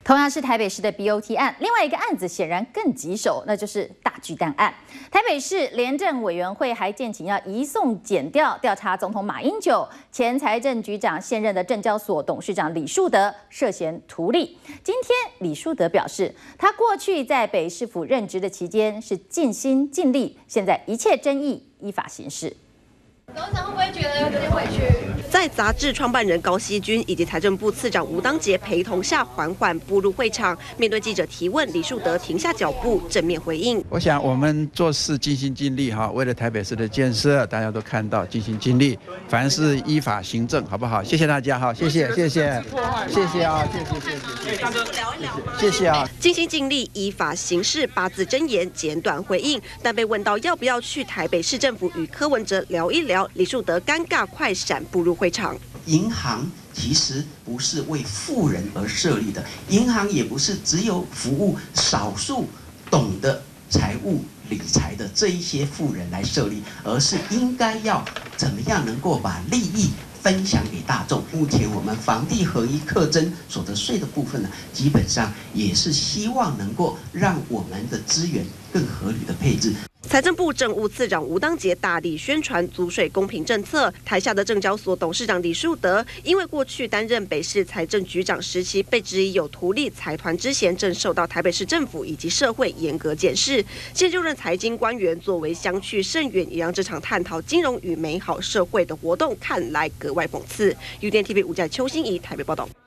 同样是台北市的 BOT 案，另外一个案子显然更棘手，那就是大巨蛋案。台北市廉政委员会还建请要移送检调查总统马英九、前财政局长现任的证交所董事长李树德涉嫌图利。今天李树德表示，他过去在北市府任职的期间是尽心尽力，现在一切争议依法行事。 董事长会不会觉得有点委屈？在杂志创办人高希均以及财政部次长吴当杰陪同下，缓缓步入会场。面对记者提问，李树德停下脚步，正面回应： 我想我们做事尽心尽力哈，为了台北市的建设，大家都看到尽心尽力，凡事依法行政，好不好？谢谢大家哈，谢谢啊，谢谢啊，谢谢啊， 尽心尽力，依法行事，8字真言，简短回应。但被问到要不要去台北市政府与柯文哲聊一聊，李树德尴尬快闪步入会场。 银行其实不是为富人而设立的，银行也不是只有服务少数懂得财务理财的这一些富人来设立，而是应该要怎么样能够把利益分享给大众。目前我们房地合一课征所得税的部分呢，基本上也是希望能够让我们的资源更合理的配置。 财政部政务次长吴当杰大力宣传租税公平政策，台下的证交所董事长李树德，因为过去担任北市财政局长时期被质疑有图利财团之嫌，正受到台北市政府以及社会严格检视。现就任财经官员作为相去甚远，也让这场探讨金融与美好社会的活动看来格外讽刺。UDN TV 吴家邱心怡台北报道。